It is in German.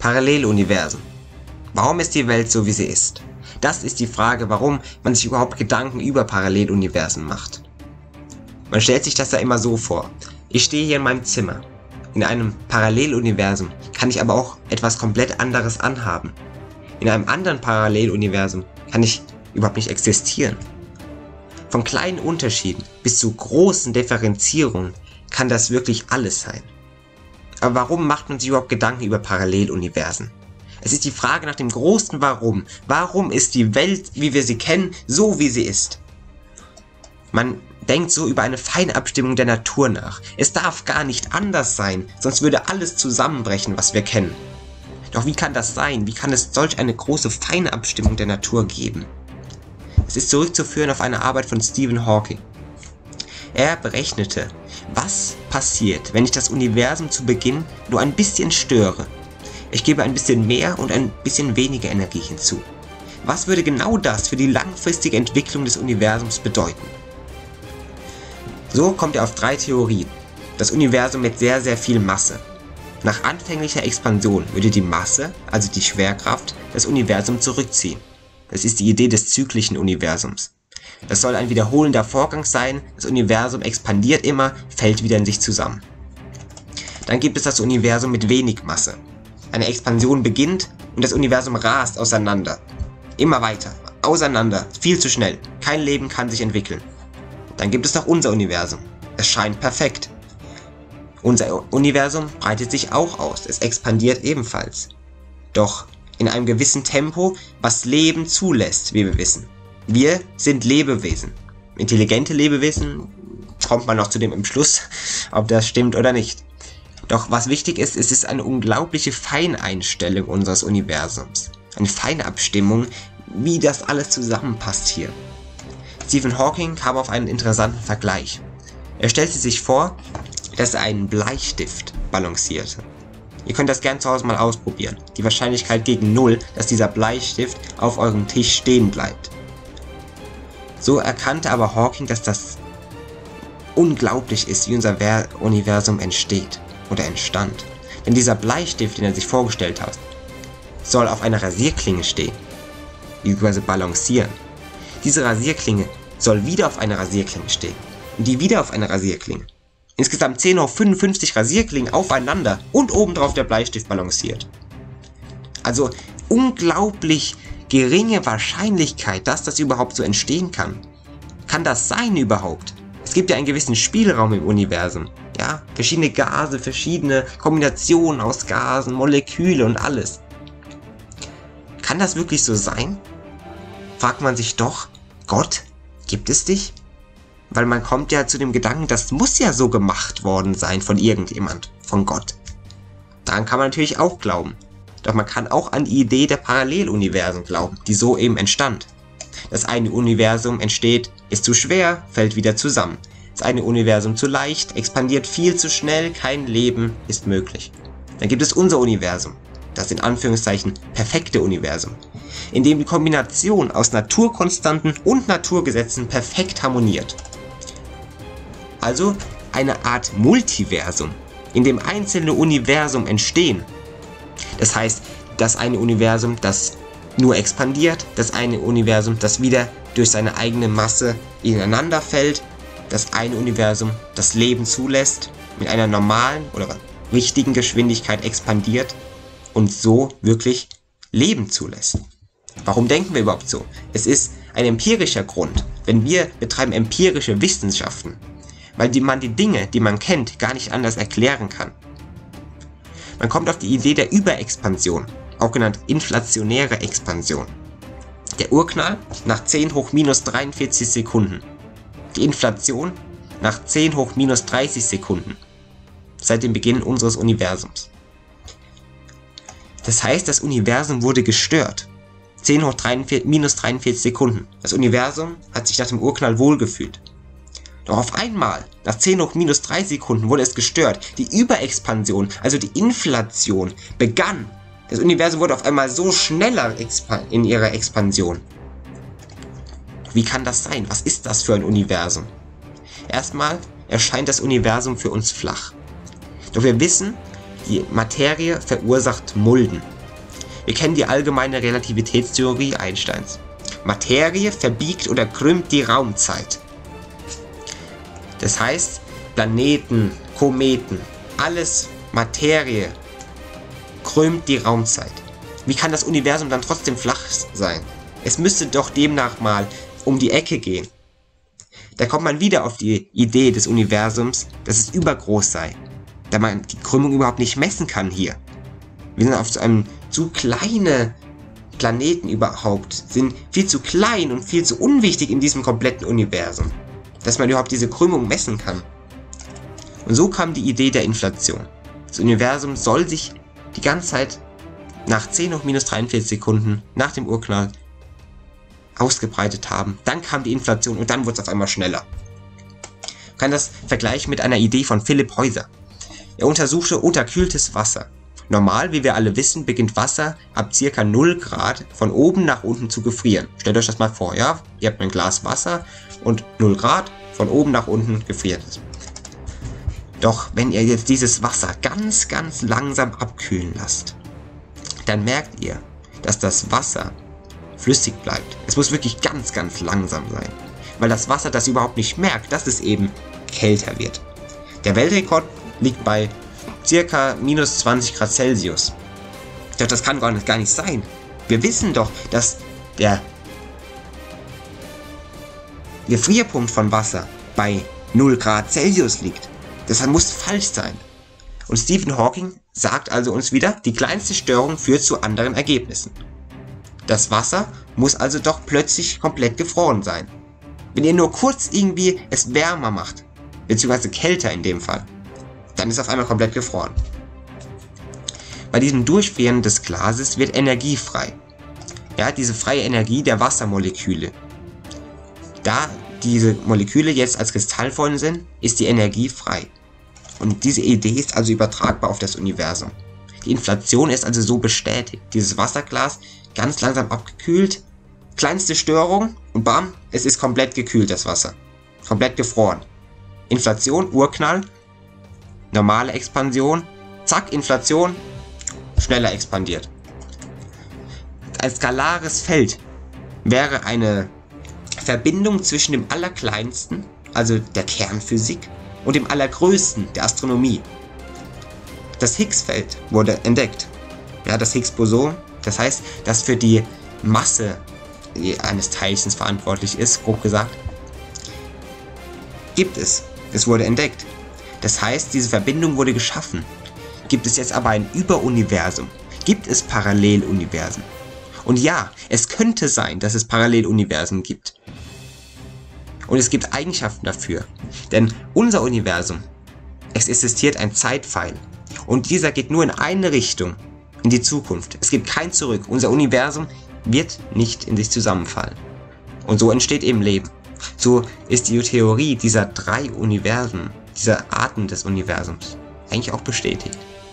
Paralleluniversen. Warum ist die Welt so, wie sie ist? Das ist die Frage, warum man sich überhaupt Gedanken über Paralleluniversen macht. Man stellt sich das ja immer so vor. Ich stehe hier in meinem Zimmer. In einem Paralleluniversum kann ich aber auch etwas komplett anderes anhaben. In einem anderen Paralleluniversum kann ich überhaupt nicht existieren. Von kleinen Unterschieden bis zu großen Differenzierungen kann das wirklich alles sein. Aber warum macht man sich überhaupt Gedanken über Paralleluniversen? Es ist die Frage nach dem großen Warum. Warum ist die Welt, wie wir sie kennen, so wie sie ist? Man denkt so über eine Feinabstimmung der Natur nach. Es darf gar nicht anders sein, sonst würde alles zusammenbrechen, was wir kennen. Doch wie kann das sein? Wie kann es solch eine große Feinabstimmung der Natur geben? Es ist zurückzuführen auf eine Arbeit von Stephen Hawking. Er berechnete, was passiert, wenn ich das Universum zu Beginn nur ein bisschen störe. Ich gebe ein bisschen mehr und ein bisschen weniger Energie hinzu. Was würde genau das für die langfristige Entwicklung des Universums bedeuten? So kommt er auf 3 Theorien. Das Universum mit sehr, sehr viel Masse. Nach anfänglicher Expansion würde die Masse, also die Schwerkraft, das Universum zurückziehen. Das ist die Idee des zyklischen Universums. Das soll ein wiederholender Vorgang sein, das Universum expandiert immer, fällt wieder in sich zusammen. Dann gibt es das Universum mit wenig Masse. Eine Expansion beginnt und das Universum rast auseinander. Immer weiter, auseinander, viel zu schnell, kein Leben kann sich entwickeln. Dann gibt es noch unser Universum. Es scheint perfekt. Unser Universum breitet sich auch aus, es expandiert ebenfalls. Doch in einem gewissen Tempo, was Leben zulässt, wie wir wissen. Wir sind Lebewesen. Intelligente Lebewesen, kommt man noch zu dem Entschluss, ob das stimmt oder nicht. Doch was wichtig ist, es ist eine unglaubliche Feineinstellung unseres Universums. Eine Feinabstimmung, wie das alles zusammenpasst hier. Stephen Hawking kam auf einen interessanten Vergleich. Er stellte sich vor, dass er einen Bleistift balancierte. Ihr könnt das gern zu Hause mal ausprobieren. Die Wahrscheinlichkeit gegen 0, dass dieser Bleistift auf eurem Tisch stehen bleibt. So erkannte aber Hawking, dass das unglaublich ist, wie unser Universum entsteht oder entstand. Denn dieser Bleistift, den er sich vorgestellt hat, soll auf einer Rasierklinge stehen, bzw. balancieren. Diese Rasierklinge soll wieder auf einer Rasierklinge stehen und die wieder auf einer Rasierklinge. Insgesamt 10 hoch 55 Rasierklingen aufeinander und obendrauf der Bleistift balanciert. Also unglaublich geringe Wahrscheinlichkeit, dass das überhaupt so entstehen kann. Kann das sein überhaupt? Es gibt ja einen gewissen Spielraum im Universum. Ja, verschiedene Gase, verschiedene Kombinationen aus Gasen, Moleküle und alles. Kann das wirklich so sein? Fragt man sich doch, Gott, gibt es dich? Weil man kommt ja zu dem Gedanken, das muss ja so gemacht worden sein von irgendjemand, von Gott. Daran kann man natürlich auch glauben. Doch man kann auch an die Idee der Paralleluniversen glauben, die so eben entstand. Das eine Universum entsteht, ist zu schwer, fällt wieder zusammen. Das eine Universum zu leicht, expandiert viel zu schnell, kein Leben ist möglich. Dann gibt es unser Universum, das in Anführungszeichen perfekte Universum, in dem die Kombination aus Naturkonstanten und Naturgesetzen perfekt harmoniert. Also eine Art Multiversum, in dem einzelne Universum entstehen. Das heißt, das eine Universum, das nur expandiert, das eine Universum, das wieder durch seine eigene Masse ineinander fällt, das eine Universum, das Leben zulässt, mit einer normalen oder richtigen Geschwindigkeit expandiert und so wirklich Leben zulässt. Warum denken wir überhaupt so? Es ist ein empirischer Grund, wenn wir betreiben empirische Wissenschaften, weil man die Dinge, die man kennt, gar nicht anders erklären kann. Man kommt auf die Idee der Überexpansion, auch genannt inflationäre Expansion. Der Urknall nach 10 hoch minus 43 Sekunden. Die Inflation nach 10 hoch minus 30 Sekunden. Seit dem Beginn unseres Universums. Das heißt, das Universum wurde gestört. 10 hoch minus 43 Sekunden. Das Universum hat sich nach dem Urknall wohlgefühlt. Doch auf einmal, nach 10 hoch minus 3 Sekunden, wurde es gestört. Die Überexpansion, also die Inflation, begann. Das Universum wurde auf einmal so schneller in ihrer Expansion. Wie kann das sein? Was ist das für ein Universum? Erstmal erscheint das Universum für uns flach. Doch wir wissen, Die Materie verursacht Mulden. Wir kennen die allgemeine Relativitätstheorie Einsteins. Materie verbiegt oder krümmt die Raumzeit. Das heißt, Planeten, Kometen, alles Materie krümmt die Raumzeit. Wie kann das Universum dann trotzdem flach sein? Es müsste doch demnach mal um die Ecke gehen. Da kommt man wieder auf die Idee des Universums, dass es übergroß sei, da man die Krümmung überhaupt nicht messen kann hier. Wir sind auf so einem zu kleine Planeten überhaupt, sind viel zu klein und viel zu unwichtig in diesem kompletten Universum, dass man überhaupt diese Krümmung messen kann. Und so kam die Idee der Inflation. Das Universum soll sich die ganze Zeit nach 10 hoch minus 43 Sekunden nach dem Urknall ausgebreitet haben. Dann kam die Inflation und dann wurde es auf einmal schneller. Man kann das vergleichen mit einer Idee von Philipp Heuser. Er untersuchte unterkühltes Wasser. Normal, wie wir alle wissen, beginnt Wasser ab ca. 0 Grad von oben nach unten zu gefrieren. Stellt euch das mal vor, ja? Ihr habt ein Glas Wasser und 0 Grad von oben nach unten gefriert es. Doch wenn ihr jetzt dieses Wasser ganz, ganz langsam abkühlen lasst, dann merkt ihr, dass das Wasser flüssig bleibt. Es muss wirklich ganz, ganz langsam sein, weil das Wasser das überhaupt nicht merkt, dass es eben kälter wird. Der Weltrekord liegt bei ca. minus 20 Grad Celsius. Doch das kann gar nicht sein. Wir wissen doch, dass der Gefrierpunkt von Wasser bei 0 Grad Celsius liegt. Das muss falsch sein. Und Stephen Hawking sagt also uns wieder, die kleinste Störung führt zu anderen Ergebnissen. Das Wasser muss also doch plötzlich komplett gefroren sein. Wenn ihr nur kurz irgendwie es wärmer macht, beziehungsweise kälter in dem Fall, dann ist es auf einmal komplett gefroren. Bei diesem Durchfrieren des Glases wird Energie frei. Ja, diese freie Energie der Wassermoleküle. Da diese Moleküle jetzt als Kristallform sind, ist die Energie frei. Und diese Idee ist also übertragbar auf das Universum. Die Inflation ist also so bestätigt. Dieses Wasserglas ganz langsam abgekühlt, kleinste Störung und bam, es ist komplett gekühlt, das Wasser. Komplett gefroren. Inflation, Urknall, normale Expansion, zack, Inflation, schneller expandiert. Ein skalares Feld wäre eine Verbindung zwischen dem Allerkleinsten, also der Kernphysik, und dem Allergrößten, der Astronomie. Das Higgs-Feld wurde entdeckt. Ja, das Higgs-Boson, das heißt, das für die Masse eines Teilchens verantwortlich ist, grob gesagt, gibt es. Es wurde entdeckt. Das heißt, diese Verbindung wurde geschaffen. Gibt es jetzt aber ein Überuniversum? Gibt es Paralleluniversen? Und ja, es könnte sein, dass es Paralleluniversen gibt. Und es gibt Eigenschaften dafür. Denn unser Universum, es existiert ein Zeitpfeil. Und dieser geht nur in eine Richtung, in die Zukunft. Es gibt kein Zurück. Unser Universum wird nicht in sich zusammenfallen. Und so entsteht eben Leben. So ist die Theorie dieser 3 Universen, dieser Arten des Universums, eigentlich auch bestätigt.